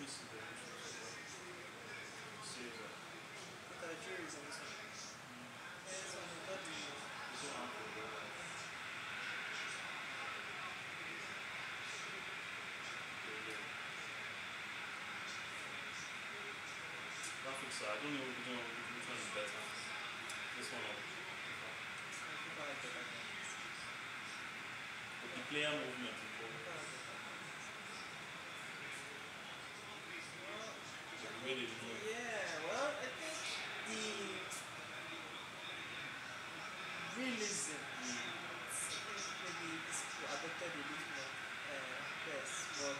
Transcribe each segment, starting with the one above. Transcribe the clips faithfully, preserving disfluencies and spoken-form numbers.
me see the which one. Caesar. But our jury is also. Yeah, so I'm not the. This one for the graphics. I don't know which one, which one is better. This one or FIFA is better than this. but the player movement is FIFA better. is better. Well, The way they move. yeah, well, I think the realism, I think maybe these people adopted a bit more uh, best, but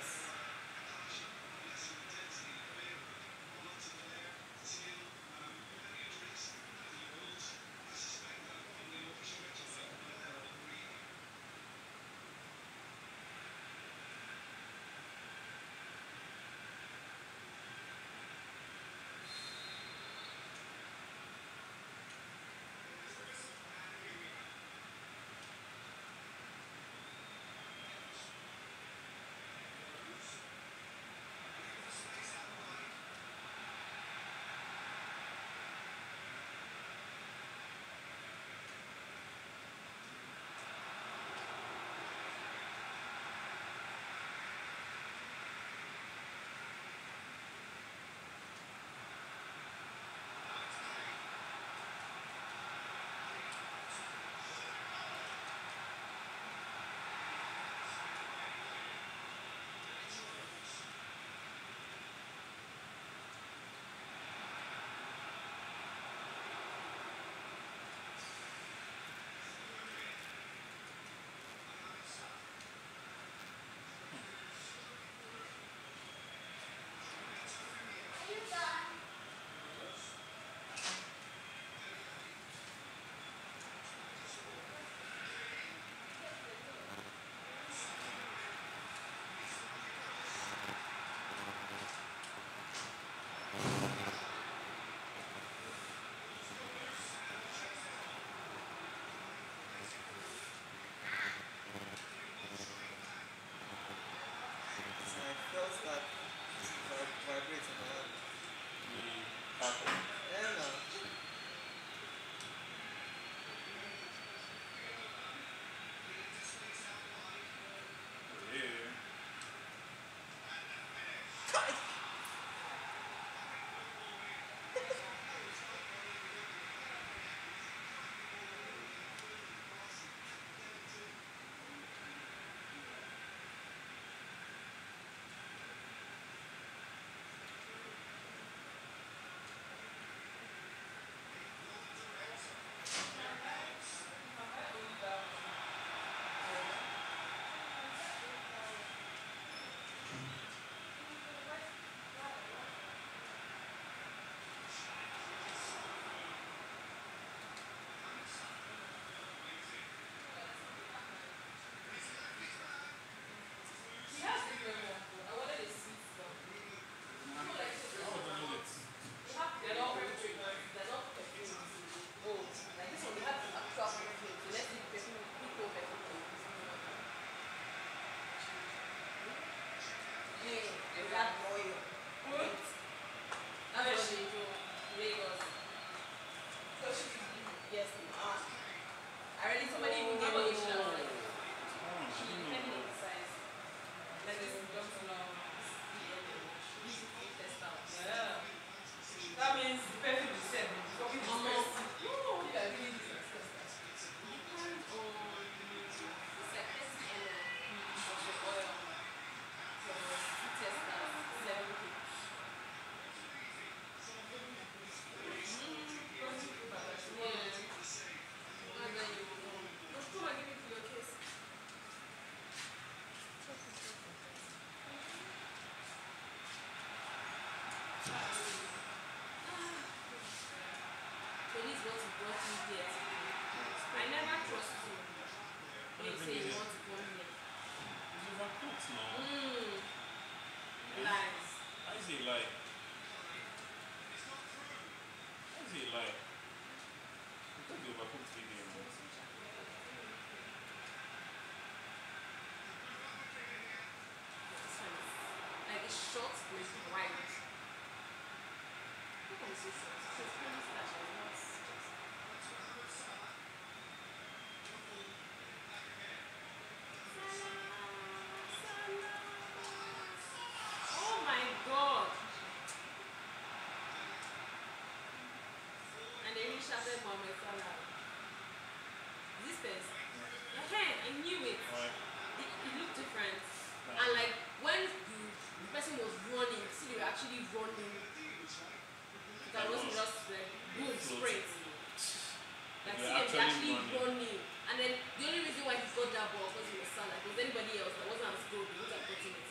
I felt that vib- vibrate in my hand. The purple. Yeah, no. Yeah. Like it's short, maybe wide. How come it's so short? It's really slash and not just. Oh my god! And they really shouted Mohamed Salah. This place? Hey, I knew it. Alright. It, it looked different. And like when the, the person was running, see they were actually running. That wasn't just like boom, sprint. Like see They were them actually actually running. running. And then the only reason why he got that ball was because he was Salah. If it was anybody else that wasn't as good, he would have gotten it.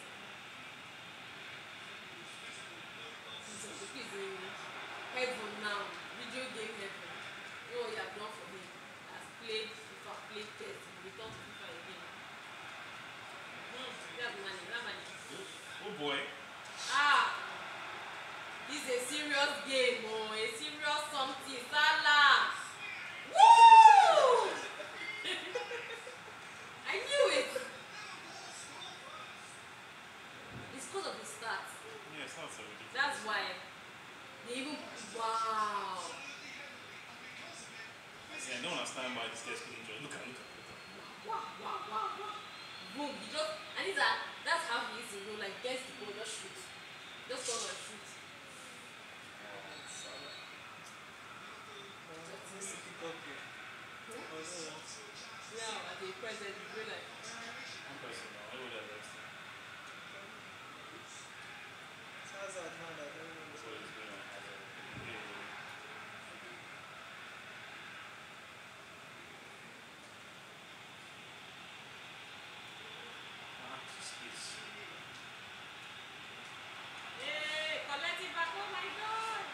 So the kid is in heaven now. Video game heaven. You know what you have done for him. Has played FIFA, played test, he returned to FIFA again. Hmm, that's money, that money. Oh boy. Ah! This is a serious game, oh, a serious something. Salah! Woo! I knew it! It's because of the stats. Yeah, it's not so ridiculous. That's why they even. Wow! Yeah, I don't understand why this guy's couldn't just look at look at look at. Wow, wow, wow, wow. Boom, he just. And it's that. That's how he is, you know, like, gets the ball, just shoot. Just come and shoot. Now, at the present, we're like. One person now, I would have left him. Hazard now that everyone That's is what he's going on. Yeah. Ah, this is. Hey, collect it back. Oh my god!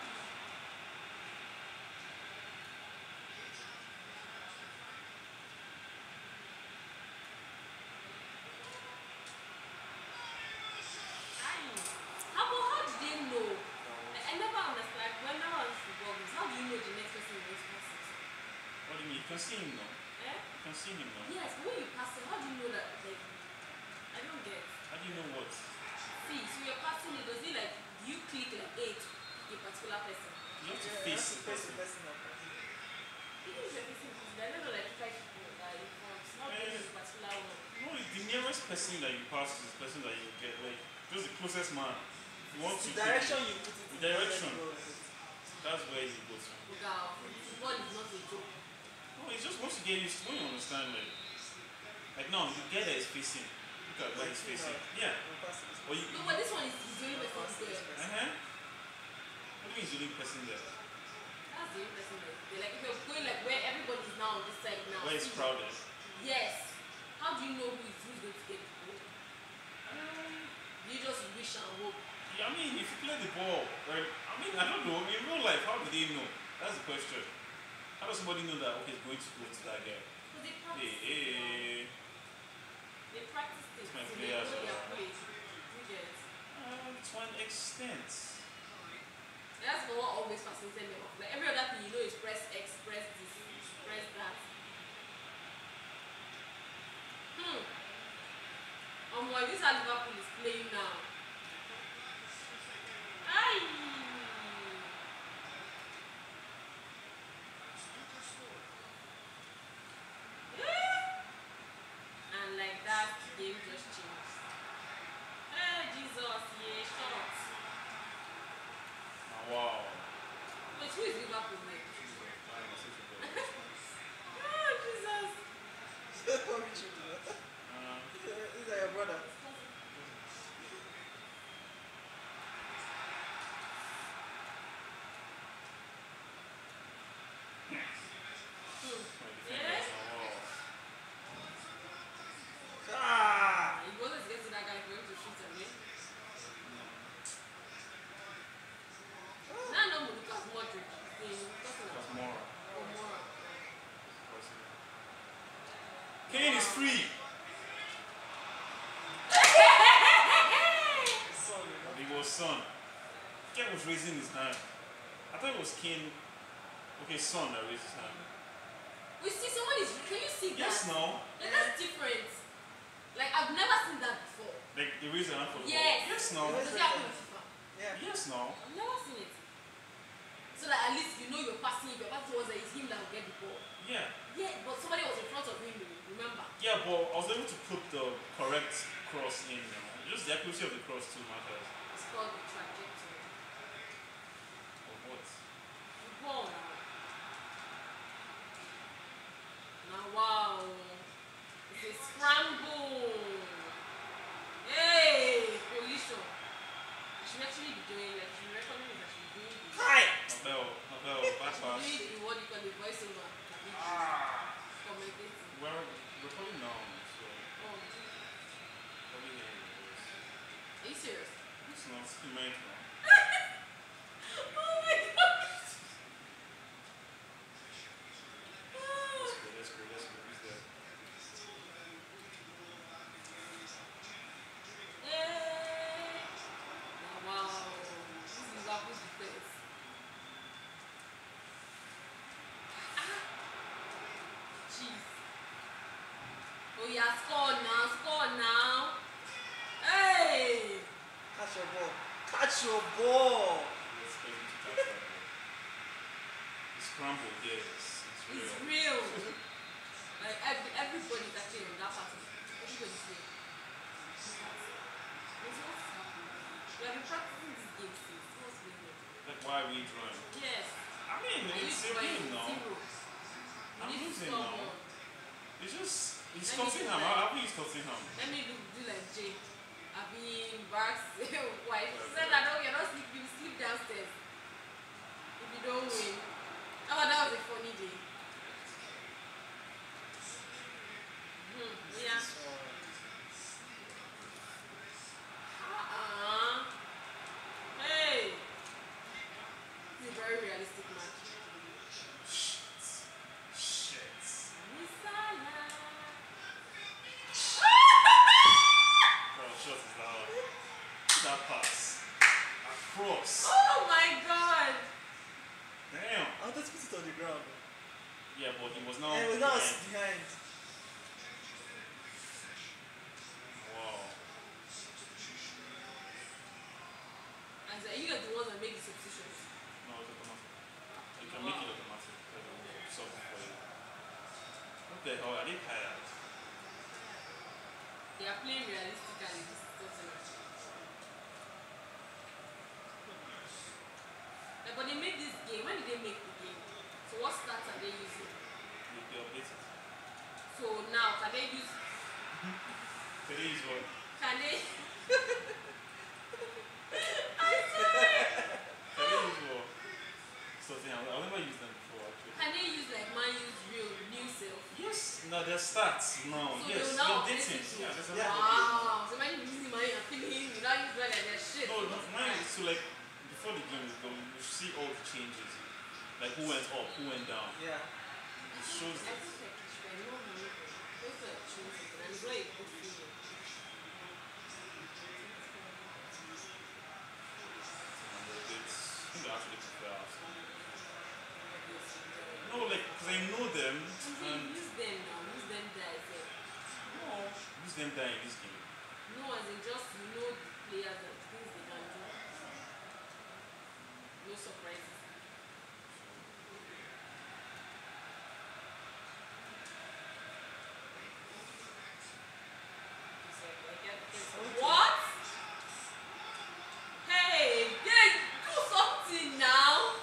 Aye. How, but how did they know? I, I never understand. Like, when I was football games, how do you know the next person is passing? What do you mean? You can see him now. Eh? You can see him now. Yes, but when you pass it, how do you know that? Like, I don't get. How do you know what? See, so you're passing it. Does it like do you click like eight a particular person? You have to yeah, face you the have to face person. the person up. Even if you're facing people, I don't know like five people that are in front. Not Eh. really a particular one. No, the nearest person that you pass is the person that you get, like, just the closest man. You want The to direction you put it in. The direction. you go. That's where he goes from. Wow, football is not a joke. No, it's just once you get used to, when you understand, like, like now you get that it's facing. Look at where he's facing. Yeah. You pass it. Or you. No, but this one is is the only person there. Uh huh. What do you mean he's the only person there? That's the only person there. They're like if you're going like where everybody is now on this side now. Where it's see, crowded. Yes. How do you know who is who's going to get the goal? Um, You just wish and hope. yeah, I mean, if you play the ball, right? I mean, I don't know. In real life, how do they know? That's the question. How does somebody know that, okay, it's going to go to that guy? Because they Hey, practice it. hey. They practice it. It's my So they players, know their uh, place. You get it? Um, to an extent. That's the one always fascinated me. Like every other thing you know is press X, press this, press that. Hmm. Um, well, this is how Liverpool is playing now. Aye. And like that, the game just changed. Hey, Jesus, yeah, shot. Ah, wow. Wait, who is Liverpool with? I don't know, such a good Ah, Jesus. What we should do? Um, These are your brother. Hmm. my Yeah? defenders are wow. Ah! He wasn't to get to that guy for him to shoot away. Now no more Lucas Modric. In Tottenham. That's more. Or Mora. Kane is free. Son, you know. It was Son. Kane was raising his hand. I thought it was Kane. Okay, Son that raised his hand. We see someone is. Can you see Yes, that? no. Like, that's different. Like I've never seen that before. Like the reason I for the Yes. ball. Yes, no. Does it happen in FIFA? Yeah. Yes, no. I've never seen it. So that at least you know you're passing. If you're passing towards it, it's him that will get the ball. Yeah. Yeah, but somebody was in front of him. Remember? Yeah, but I was able to put the correct cross in now. Just the accuracy of the cross too matters. It's called the trajectory. Of what? The ball now. Now wow. It's a scramble. Hey, collision. I should actually be doing like she recommend me that she be doing the Hi. Nobel, Nobel, back pass. doing the what you call the voiceover. Ah. Commentating. Well, we're probably now, so Oh, probably hearing the voice. are you serious? It's not still meant now. Oh my god. Let's go, let's go, let's go. Who's there? Hey. Now, wow. This is Liverpool's defense. Ah. Jeez. Oh yeah, score now, score now. Hey. Catch your ball. Catch your ball. Let's go into that ball. The scramble, yes. It's real. It's real. Like every, everybody's actually on that party. Everybody's there. What's what's happening? We have been practicing this game since. What's going on? Like, why are we drawing? Yes. I mean, Are you it's a trying game now. zero? You I'm need to losing score now. more. It's just, it's Let me Tottenham. do I that. I think it's Tottenham. Let me do, do like Jay. I've been Barks wife. She said that no, you're not sleep, you sleep downstairs. If you don't win. Oh, that was a funny day. Hmm. Yeah. So, Uh-uh. Hey. This is a very realistic match. Shit. Shit. Misala. Bro, shot is loud. That pass. Across. Oh my god. Damn. I wanted to put it on the ground. Yeah, but he was now. And it was now behind. behind. Wow. And so you are the ones that make the substitutions. No, it's automatic. You can make it automatic. Because it will solve it for you. What the hell? Are they tired? They are playing realistically. This is Tottenham. Like, but they made this game. When did they make the game? So what stats are they using? They, they update it. So now can they use? Today is what? Can they? I swear. Can they use what? Something I've I've never used them before actually. Can they use like Man U's real new self? Yes. No, their stats. No. So yes. they'll now They're update updating. it. Yeah, there's a Yeah. lot of updating. Wow. So imagine using money and feeling him. You now use well like their shit. No, So no, what's the mine point? is so like before the game is going, you see all the changes. Like who went up, who went down. Yeah. It shows I that. think like you should know money. Those are choosing and it's not a good feeling. It's, I think they actually prefer Arsenal. No, like, because I know them and Use them now. Use them there. Say. no, use them die in this game. No, as in just you know the players and things they can do. No surprises. It's like, I get this. What? Hey, they do something now.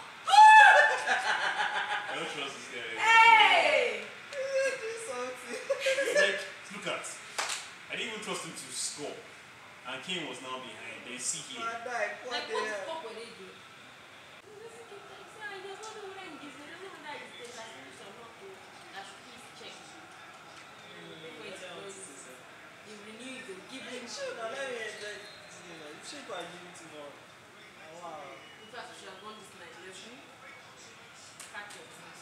I don't trust this guy. Hey! Do something. Like, look at. I didn't even trust him to score. And Kane was now behind. They see here. Man, die. What Like, the what the hell? fuck were they doing? He doesn't keep telling me, "Ah, he does not know whether he gives it. He doesn't know whether he's there. That's finished or not. Though. That should please check. Before it goes. He renew it. They'll give him. Sure, now let me enjoy this game. now. You should go and give it tomorrow. Ah, wow. In fact, we should have won this night. Let's see. Pack your things.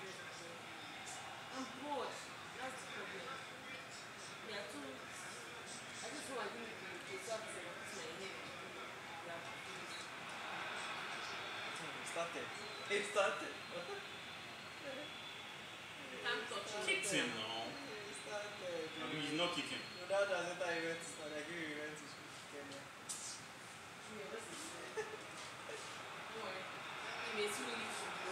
I'm bored. That's the problem. There are two. I just want to give you a sort of my head. Yeah. It started. It started. You can't touch it. Kicked him now. It started. I mean, he's not kicking. No, that How does it that you went to start? I give you went to school to Kenya. Yeah, what's it? Don't worry. He may soon leave to go.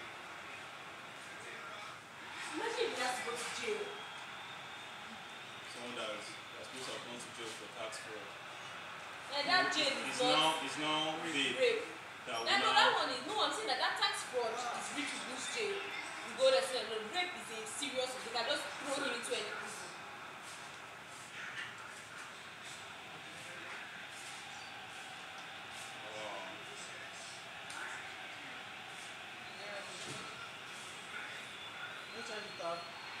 Imagine if he has to go to jail. Someone that is that's supposed to have gone to jail for tax fraud. And that jail is It's not now it's now vague. rape. That will And no, now that one is no. I'm saying that that tax fraud is rich to lose jail. You go there, say no, rape is a serious. They can just throw him into any prison. oh, Which one you talk?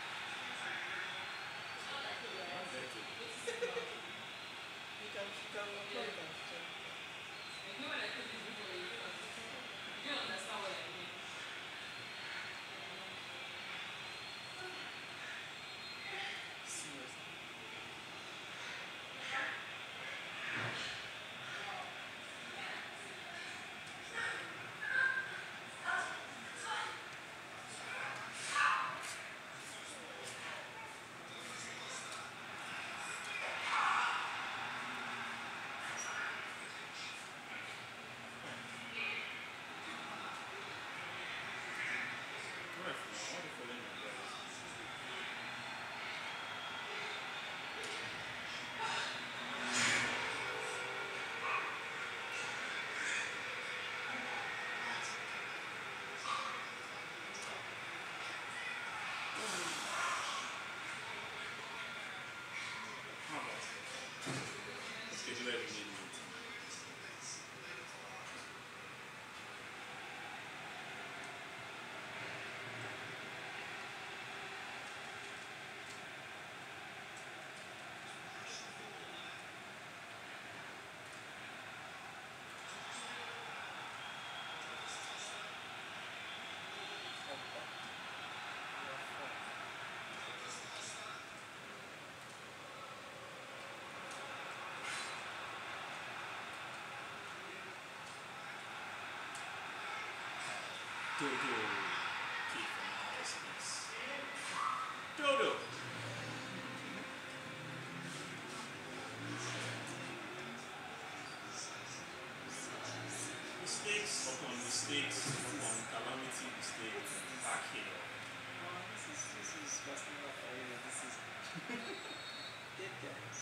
It's not like he I'm has. dirty. It's simple. You can, you can, you can, you can check. You know when I told you before, you don't understand. You don't understand what I mean. Seriously. Where from? I want to follow my guys. How about let's schedule every meeting. Dodo. Keep from business. Dodo. Mistakes upon mistakes upon calamity mistakes. Back here. Oh, this is, this is personal for you. This is. Dead guys.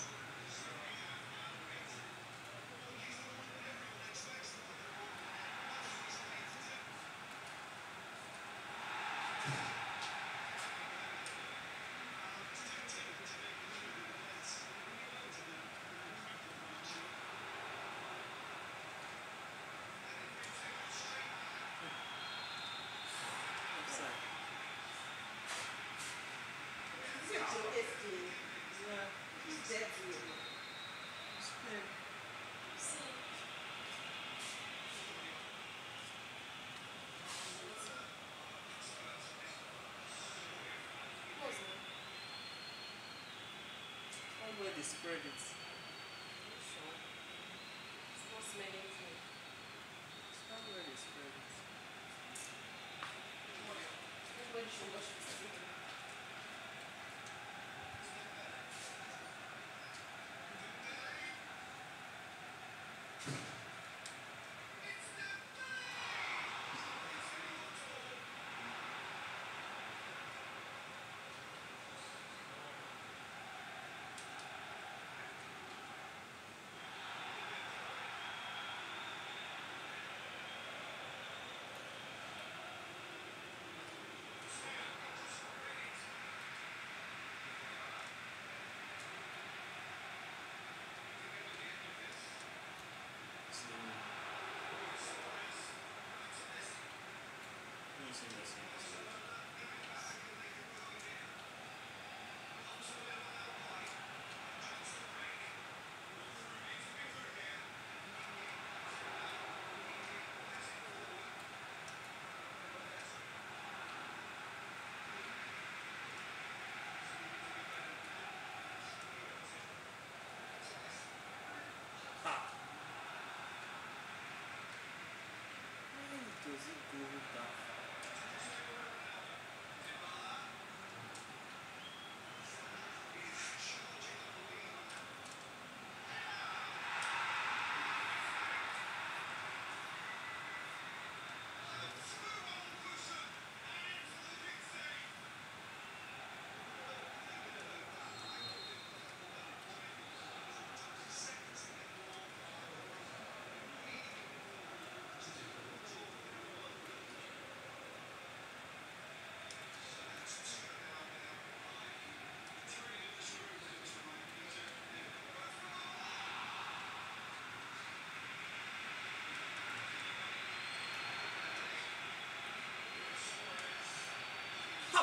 Offside. This is your S K. Yeah. He's dead here. It's playing. See. What's that? One way they spread it. Sure. It's not smelling good. One way they spread it. Everybody should wash it.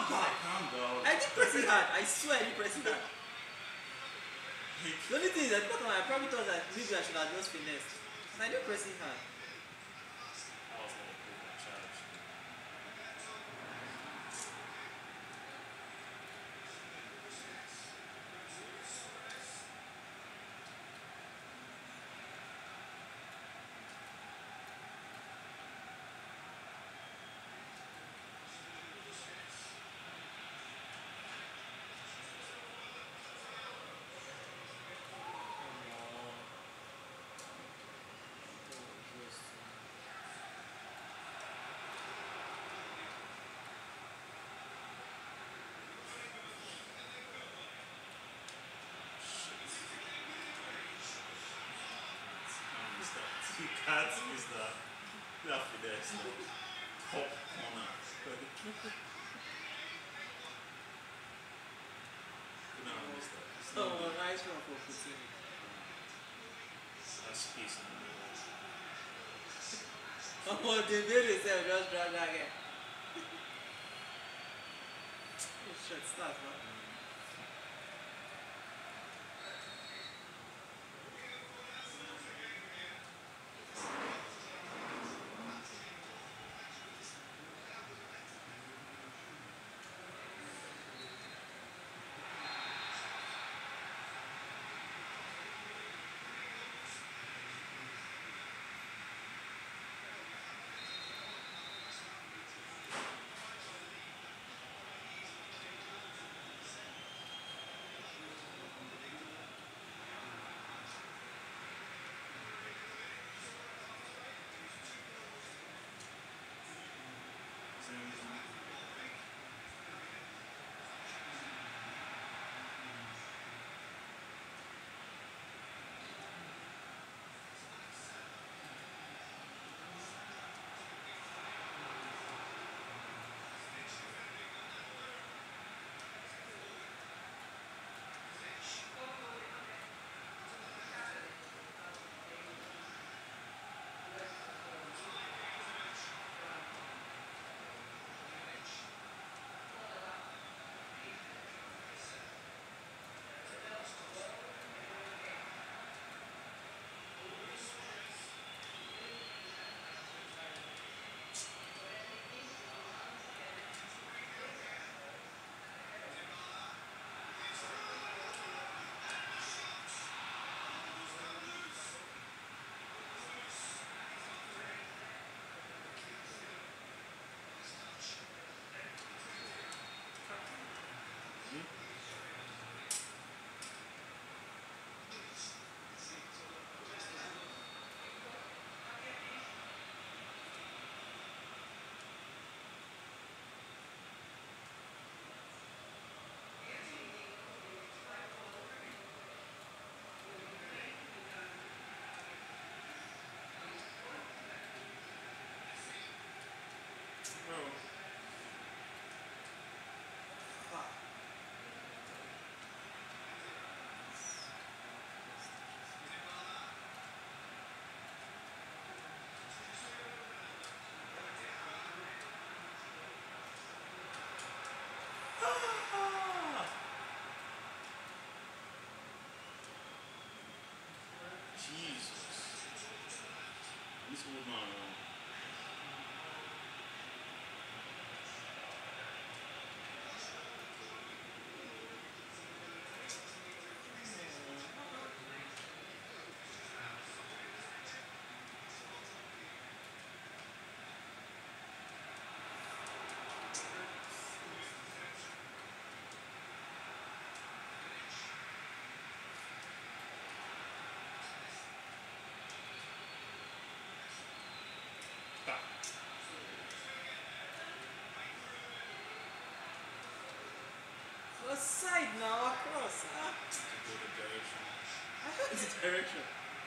Abba! Calm down. I did press it hard. I swear I did press it hard. Like, The only thing is that bottom, I probably thought that maybe I should have just finessed. And I did press it hard. I was gonna pull my charge. You can't miss that. You have to there, so top corner. You know, miss that. It's So, not good. nice one for Coutinho. That's space in the middle. Oh, they made themselves just drag that guy. Oh, shit, start, man. Jesus. This old man, man. Side now, across. Ah. To go the direction. I heard the direction.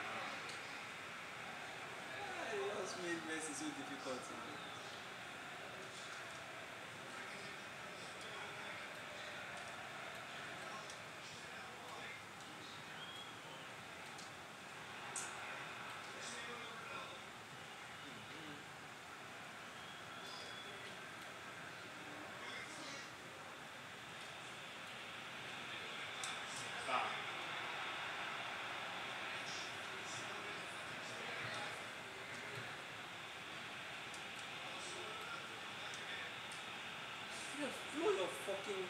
Ah, it just made Messi so difficult. okay.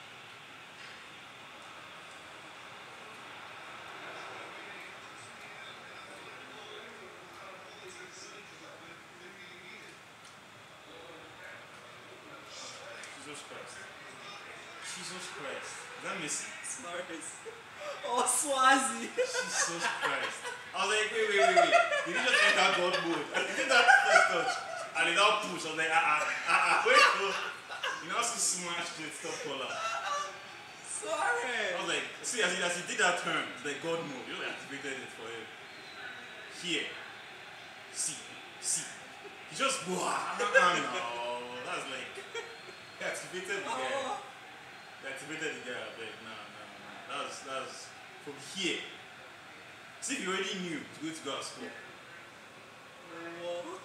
Jesus Christ. Jesus Christ. Is that Messi? Suarez. Oh, Swazi. Jesus Christ. I was like, wait, wait, wait, wait. Did he just enter God mode? And he did that first touch. And he now push. I was like, ah, ah, ah, ah, wait, oh. You know, also smashed it, stop collar. Suarez. I was like, see, as he, as he did that turn, the God mode, you know, activated it for him. Here. See. See. He just, wow, no, that's like, he activated the guy. Oh. He activated the guy, I beg, nah, nah, nah. That was, that was from here. See, if you already knew to go to go and score. Whoa.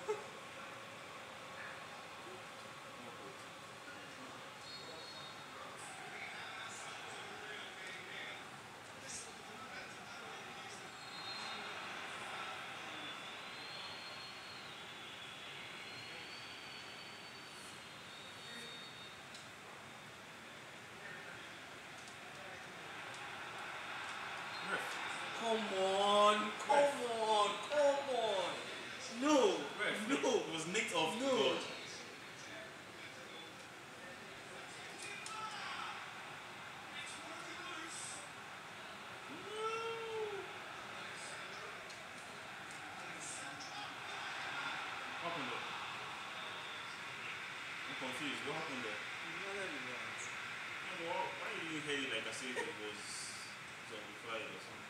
Come on, come on, come on. No, Ref, no, it was nicked off no. God. What happened there? I'm confused. What happened there? No, why why did you hear it like I said it was zombified or something?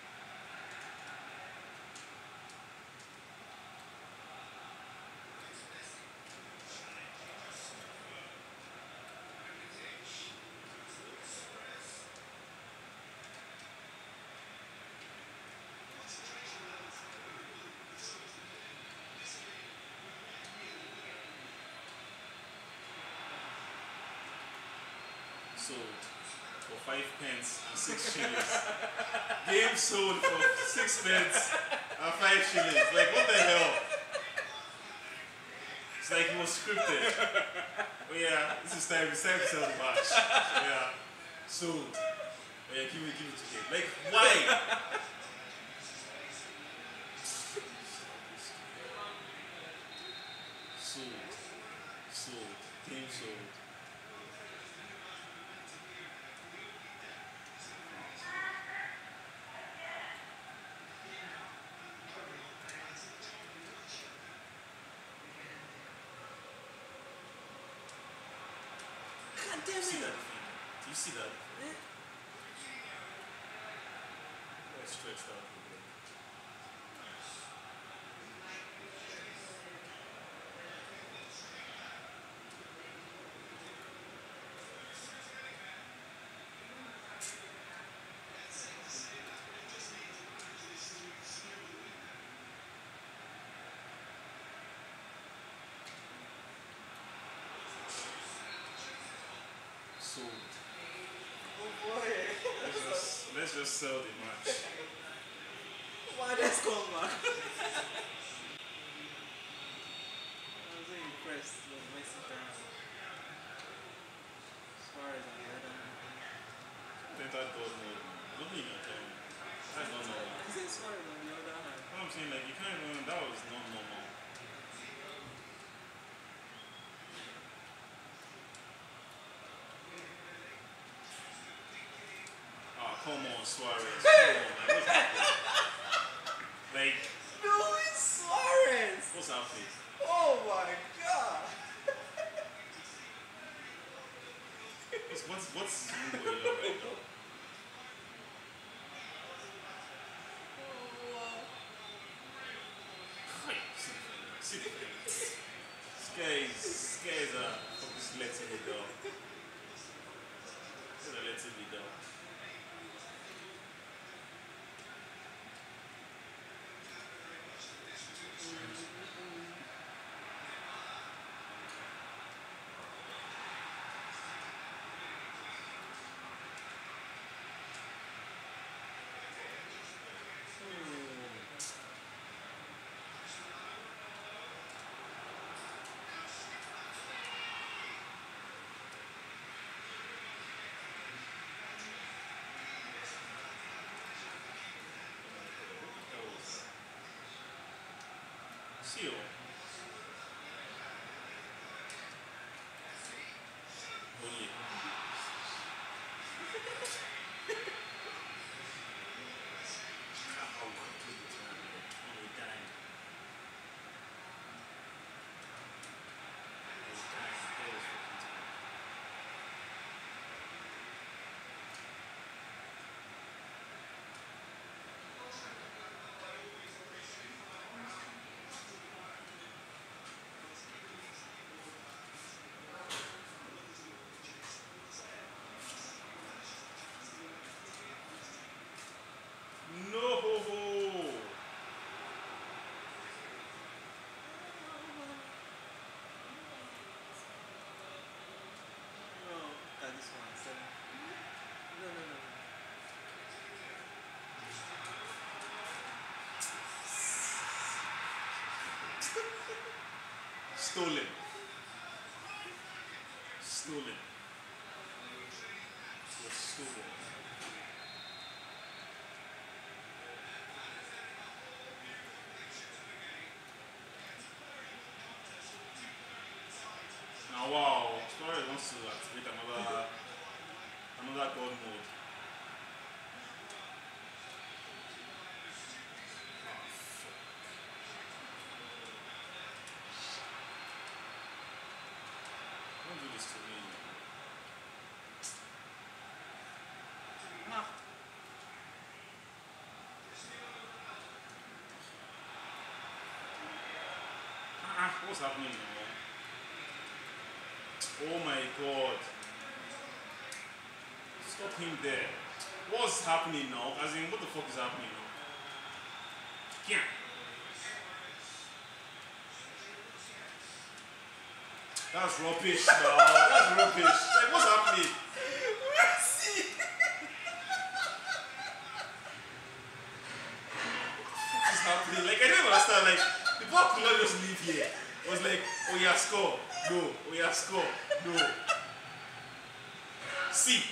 Sold for five pence and six shillings. Game sold for six pence and five shillings. Like, what the hell? It's like it was scripted. Oh yeah, this is time. It's time to sell the match. Yeah, sold. Oh yeah, give it, give it to him. Like, why? Sold, sold, game sold. God Do damn you see it. that? Do you see that? Eh? Let's stretch that. Sold. Oh boy. Let's just, let's just sell the match. Why that's come back? I was so impressed with Messi turn. Suarez on the other hand. Think that God mode. Don't even tell me. That's not normal. He said Suarez on the other hand. What I'm saying, like, you can't even, that was not normal. Ah, come on, Suarez. Come on, man. What's happening? Like, No, it's Suarez. what's happening? Oh my god. What's, what's, what's going on right now? Hey, see the thing. See the thing. This guy is, this guy is uh, just letting me down. He's letting me down. See you. Oh yeah. How quickly it ran, bro. Oh, he died. Oh, he died. That was fucking time. No! No, look at this one. Seven. No, no, no. Stolen. Stolen. It was stolen. Now wow, Suarez wants to activate another another god mode. Ah, fuck. Don't do this to me. Ah, Ah, what's happening now? Oh my god. Stop him there. What's happening now? As in, what the fuck is happening now? Yeah. That's rubbish now. That's rubbish. Like, what's happening? Messi! What's happening? Like, I don't understand. Like, the ball could not just leave here. It was like, oh yeah, score. No. Oh yeah, score. No. See.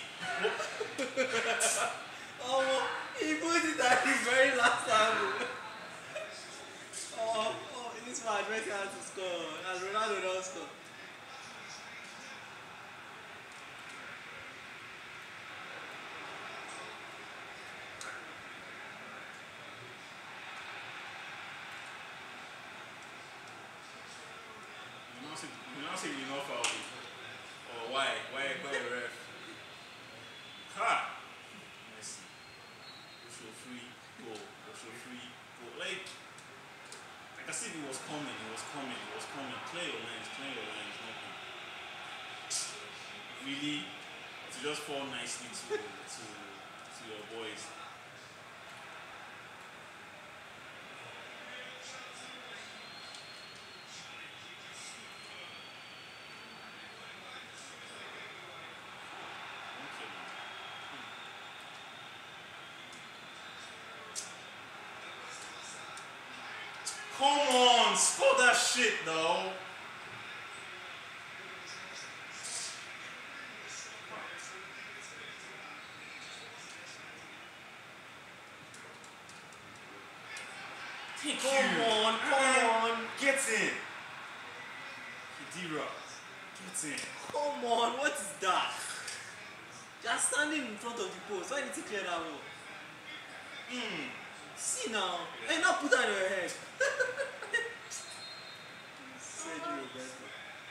Oh, he put it at his very last angle. Oh, oh, in this match, Messi has to score. As Ronaldo don't score. You now say, you now say you know foul. Or why? Why? Why the ref? Ha! Messi. Osho free goal. Osho free goal. Like, like as if it was coming. It was coming. It was coming. Clear your lines. Clear your lines. Nothing. Really, to just fall nicely to to to your boys. Okay. Come on, score that shit though. Thank Come you. on, come on. Get in. Khedira. Get in. Come on, what is that? Just standing in front of the post. Why did you clear that ball? Mm. See now. Hey, now put that on your head. Sergio Roberto.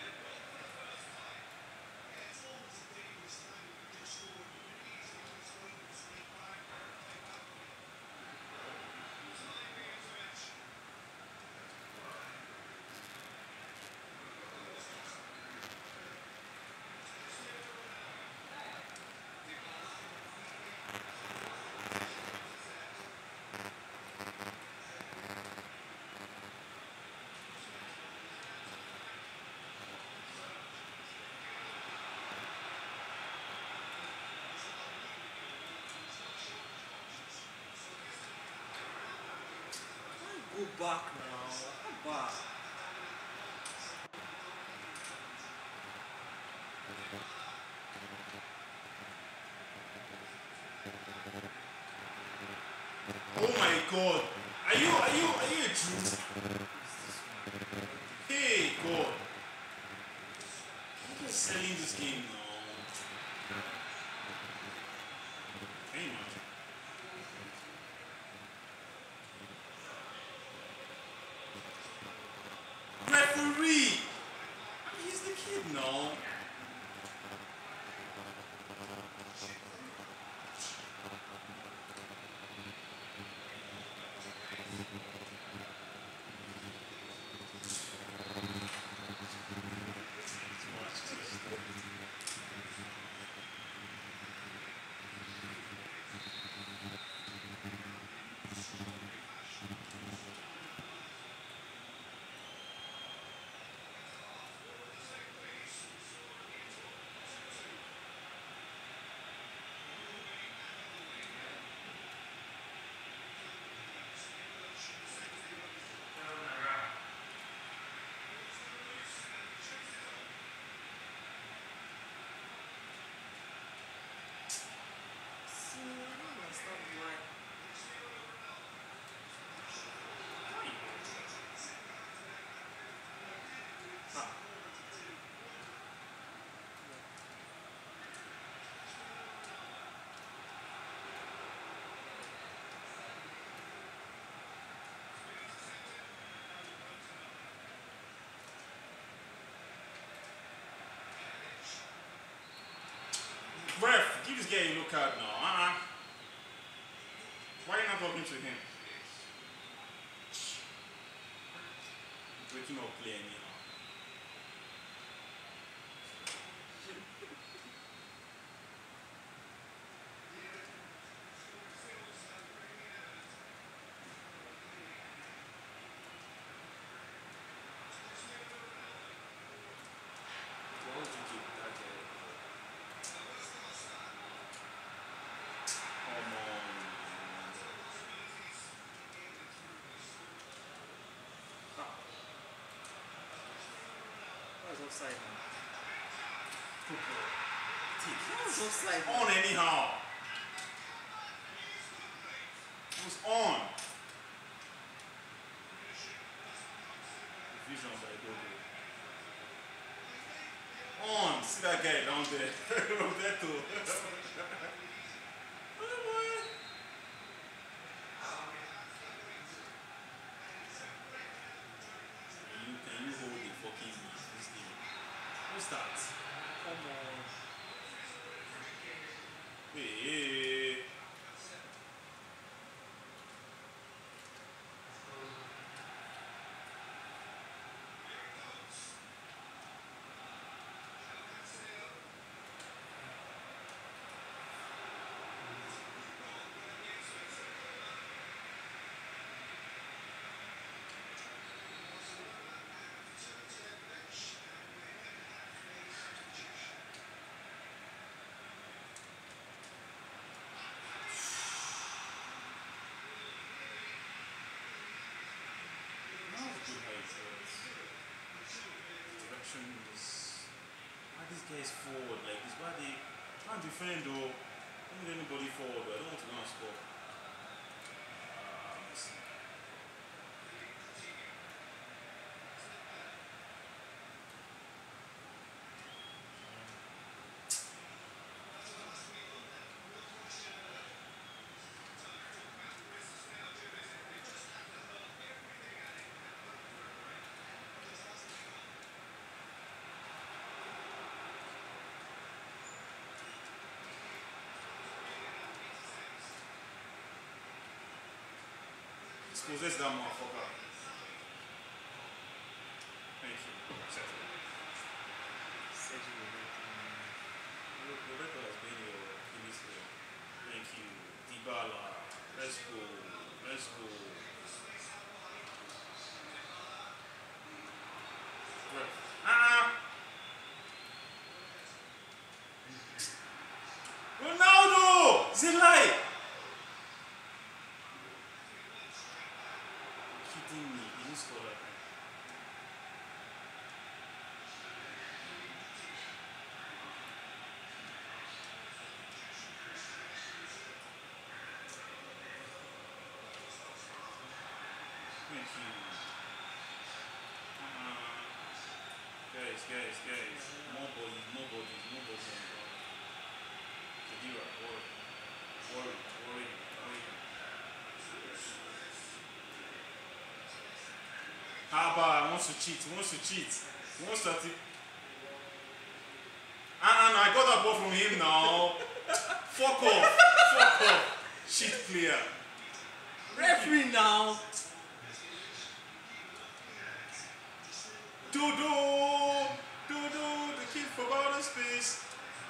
Go back now. Go back. Oh my god. Are you are you are you a truth? selling this game now. Can you imagine? Referee! He's the kid now. See, I don't understand why. Ah. Ref, give this guy a yellow card now. Uh-uh. Why are you not talking to him? Breaking up play anyhow. Why would you give that guy? Come on. Ah, That was offside now. football. That was offside now. On anyhow. It was on. Vision by Dogo. On. See that guy down there. Roberto. Oh boy. Can you, can you hold the fucking lead this game? What's that? Come on. Hey, hey, hey. Now it's good height, but direction is. Why this guy is forward? Like, it's why they can't defend though. Don't get anybody forward, but I don't want to go and score. Ah, Messi. Dispossess that motherfucker. Thank you. Settle. Sergio Roberto. Look, Roberto has been your Achilles heel. Thank you. Dybala. Let's go. Let's go. Ref. Ah! Ronaldo! It's a lie! Kidding me. He didn't score that time. Thank you. Uh, guys, guys, guys, guys. More bodies, more bodies, more bodies. Kadira, worry, worry, worry, worry. How about wants to cheat, wants to cheat, wants to. T- and I got that ball from him now. Fuck off, fuck off. Shit player. Referee now. Dodo, Dodo, the kid from outer space.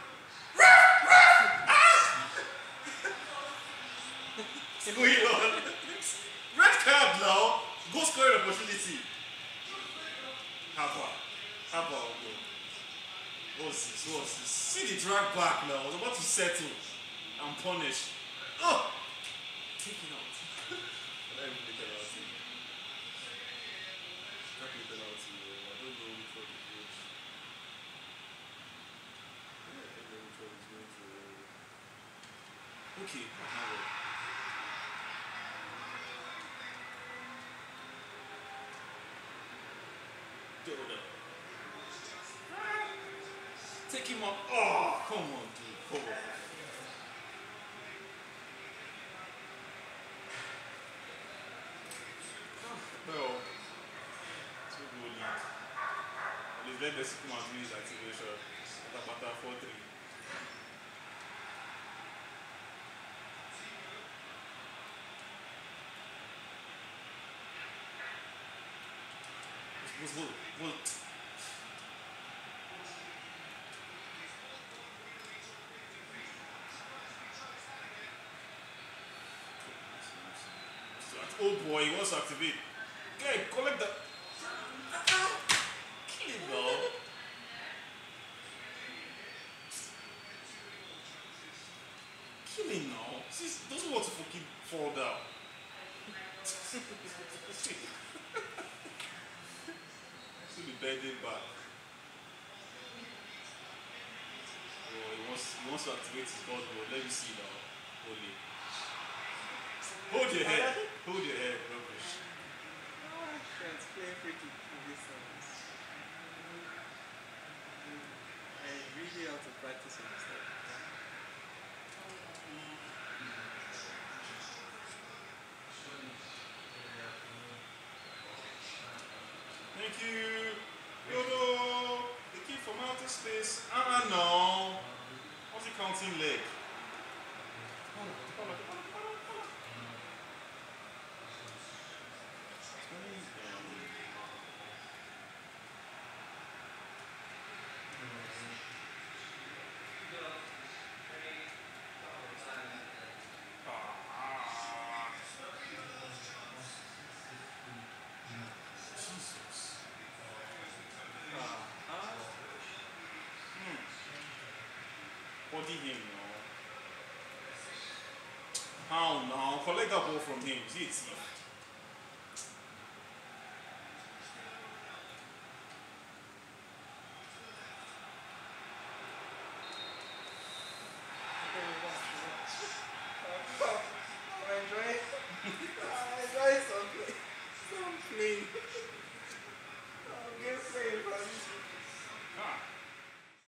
What's going on? Red card now. Go score an opportunity. How far? How far? What's this? What's this? See the drag back now. I was about to settle and punish. Oh! Taking out. Let me play penalty. Can't play penalty. I don't know which one is which. I don't know which one is which. Okay. Dodo. Take him up. Oh, come on, dude. Come on. Well, two goal lead. At least let Messi come and do his activation. Pata four three. What's what? What? Oh boy, he wants to activate. Okay, collect that. Kill him now. Kill him now. He doesn't want to fucking fall down. He'll be bending back. Oh, he wants, he wants to activate his god mode. Let me see now. Holy. Hold your head. Hold your head, rubbish. Let's play free kick in this one. I really have to practice on this stuff. Thank you. Yodo. The kid from outer space. Ah, uh, no. What's he counting leg? Body him now. How now? Collect that ball from him. Is he a thief?